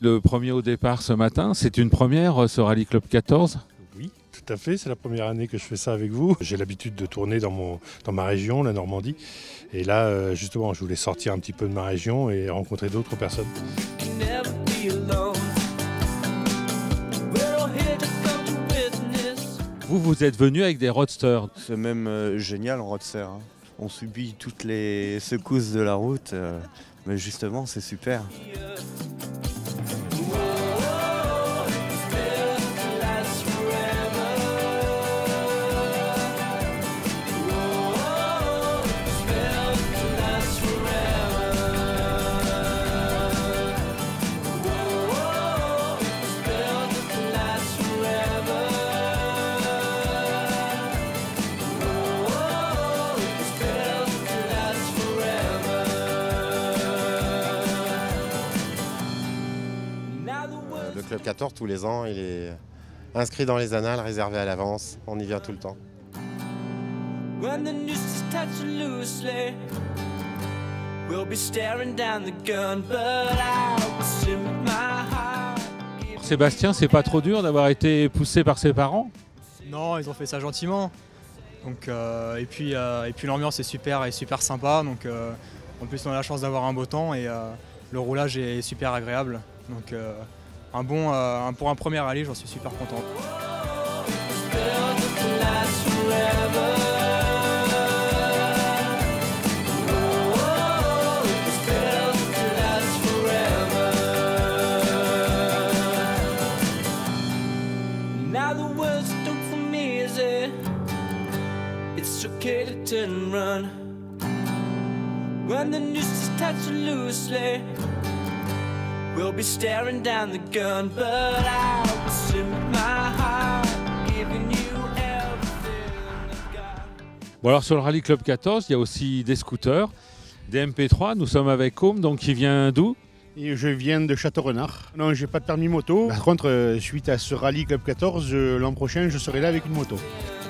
le premier au départ ce matin. C'est une première, ce Rallye Club 14? Oui, tout à fait. C'est la première année que je fais ça avec vous. J'ai l'habitude de tourner dans ma région, la Normandie. Et là, justement, je voulais sortir un petit peu de ma région et rencontrer d'autres personnes. Vous êtes venu avec des roadsters. C'est même génial en roadster. Hein. On subit toutes les secousses de la route, mais justement, c'est super. Le Club 14, tous les ans, il est inscrit dans les annales, réservé à l'avance. On y vient tout le temps. Sébastien, c'est pas trop dur d'avoir été poussé par ses parents? Non, ils ont fait ça gentiment. Donc, et puis l'ambiance est super sympa. Donc, en plus, on a la chance d'avoir un beau temps et le roulage est super agréable. Donc, pour un premier rallye, j'en suis super content. We'll be staring down the gun, but I will sing with my heart, giving you everything I've got. Bon alors sur le Rallye Club 14, il y a aussi des scooters, des MP3. Nous sommes avec Côme, donc qui vient d'où? Et je viens de Château-Renard. Non, j'ai pas de permis moto. Par contre, suite à ce Rallye Club 14, l'an prochain, je serai là avec une moto.